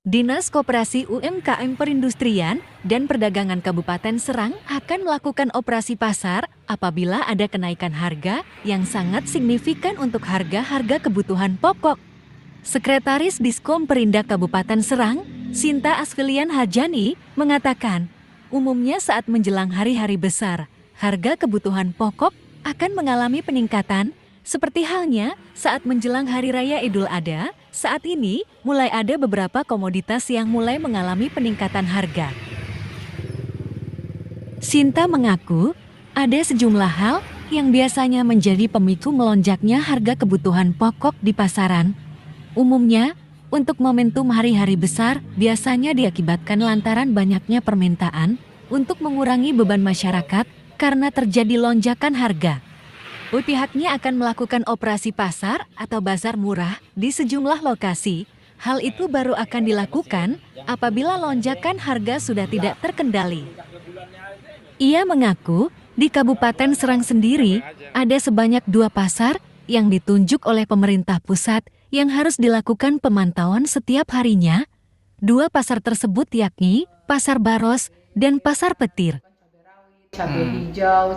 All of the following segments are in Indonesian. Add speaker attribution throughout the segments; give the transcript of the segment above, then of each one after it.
Speaker 1: Dinas Koperasi UMKM Perindustrian dan Perdagangan Kabupaten Serang akan melakukan operasi pasar apabila ada kenaikan harga yang sangat signifikan untuk harga-harga kebutuhan pokok. Sekretaris Diskom Perindak Kabupaten Serang, Sinta Asfilian Hajani, mengatakan, umumnya saat menjelang hari-hari besar, harga kebutuhan pokok akan mengalami peningkatan, seperti halnya saat menjelang Hari Raya Idul Adha. Saat ini, mulai ada beberapa komoditas yang mulai mengalami peningkatan harga. Sinta mengaku, ada sejumlah hal yang biasanya menjadi pemicu melonjaknya harga kebutuhan pokok di pasaran. Umumnya, untuk momentum hari-hari besar, biasanya diakibatkan lantaran banyaknya permintaan untuk mengurangi beban masyarakat karena terjadi lonjakan harga. Pihaknya akan melakukan operasi pasar atau bazar murah di sejumlah lokasi. Hal itu baru akan dilakukan apabila lonjakan harga sudah tidak terkendali. Ia mengaku di Kabupaten Serang sendiri ada sebanyak 2 pasar yang ditunjuk oleh pemerintah pusat yang harus dilakukan pemantauan setiap harinya. 2 pasar tersebut yakni Pasar Baros dan Pasar Petir.
Speaker 2: Cabai hijau,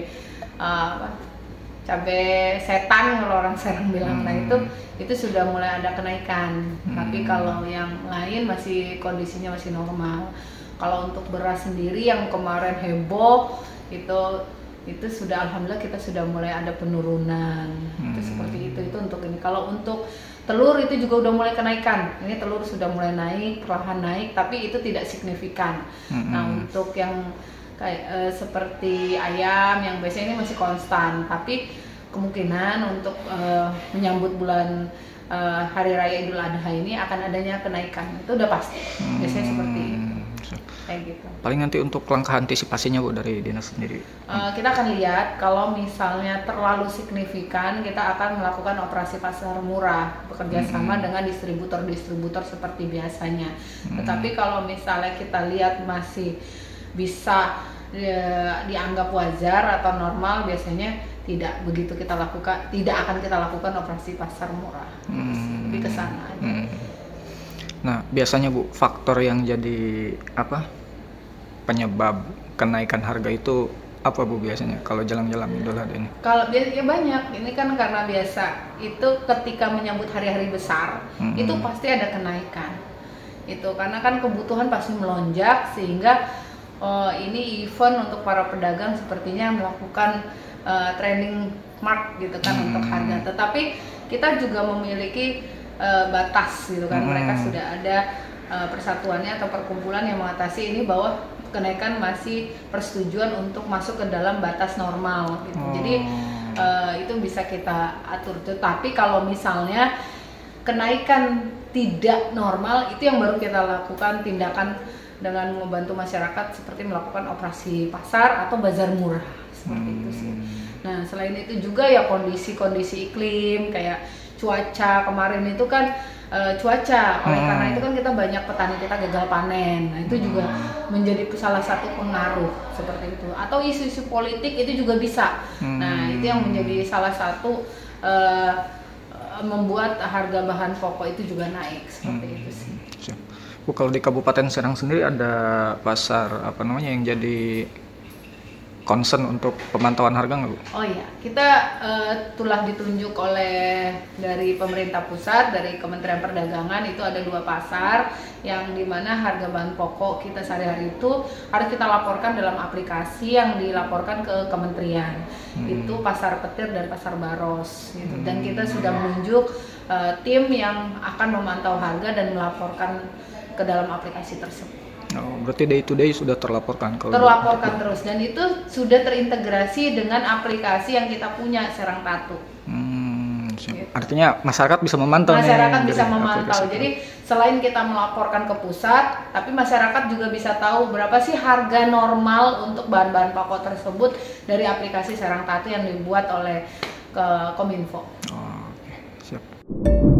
Speaker 2: cabai setan kalau orang Serang bilang, nah itu sudah mulai ada kenaikan. Tapi kalau yang lain masih kondisinya masih normal. Kalau untuk beras sendiri yang kemarin heboh itu sudah alhamdulillah kita sudah mulai ada penurunan. Itu seperti itu untuk ini. Kalau untuk telur itu juga udah mulai kenaikan. Ini telur sudah mulai naik, perlahan naik, tapi itu tidak signifikan. Nah untuk yang kayak seperti ayam yang biasanya ini masih konstan, tapi kemungkinan untuk menyambut bulan Hari Raya Idul Adha ini akan adanya kenaikan, itu udah pasti. Biasanya seperti itu. Kayak gitu.
Speaker 3: Paling nanti untuk langkah antisipasinya Bu dari dinas sendiri?
Speaker 2: Kita akan lihat kalau misalnya terlalu signifikan, kita akan melakukan operasi pasar murah bekerja sama dengan distributor-distributor seperti biasanya. Tetapi kalau misalnya kita lihat masih bisa dianggap wajar atau normal, biasanya tidak begitu kita lakukan, tidak akan kita lakukan operasi pasar murah. Lebih ke sana aja.
Speaker 3: Nah, biasanya Bu, faktor yang jadi penyebab kenaikan harga itu apa Bu biasanya kalau jalan-jalan Idul Adha ini?
Speaker 2: Kalau ya banyak, ini kan karena biasa itu ketika menyambut hari-hari besar itu pasti ada kenaikan. Itu karena kan kebutuhan pasti melonjak, sehingga ini event untuk para pedagang sepertinya melakukan trending mark gitu kan untuk harga. Tetapi kita juga memiliki batas gitu kan. Mereka sudah ada persatuannya atau perkumpulan yang mengatasi ini bahwa kenaikan masih persetujuan untuk masuk ke dalam batas normal gitu. Jadi itu bisa kita atur. Tapi kalau misalnya kenaikan tidak normal, itu yang baru kita lakukan tindakan dengan membantu masyarakat seperti melakukan operasi pasar atau bazar murah seperti itu sih. Nah, selain itu juga ya kondisi-kondisi iklim kayak cuaca kemarin itu kan cuaca, oleh karena itu kan kita banyak petani kita gagal panen. Nah, itu juga menjadi salah satu pengaruh seperti itu. Atau isu-isu politik itu juga bisa. Nah, itu yang menjadi salah satu membuat harga bahan pokok itu juga naik seperti itu sih.
Speaker 3: Bu, kalau di Kabupaten Serang sendiri ada pasar yang jadi concern untuk pemantauan harga nggak Bu?
Speaker 2: Oh iya, kita telah ditunjuk oleh dari pemerintah pusat, dari Kementerian Perdagangan, itu ada 2 pasar yang dimana harga bahan pokok kita sehari-hari itu harus kita laporkan dalam aplikasi yang dilaporkan ke kementerian. Itu Pasar Petir dan Pasar Baros gitu. Dan kita sudah menunjuk tim yang akan memantau harga dan melaporkan ke dalam aplikasi tersebut.
Speaker 3: Oh, berarti day to day sudah terlaporkan?
Speaker 2: Terlaporkan terus, dan itu sudah terintegrasi dengan aplikasi yang kita punya, Serang Tatu.
Speaker 3: Gitu. Artinya masyarakat bisa memantau.
Speaker 2: Masyarakat bisa memantau. Jadi selain kita melaporkan ke pusat, tapi masyarakat juga bisa tahu berapa sih harga normal untuk bahan-bahan pokok tersebut dari aplikasi Serang Tatu yang dibuat oleh Kominfo.
Speaker 3: Oh, oke. Siap.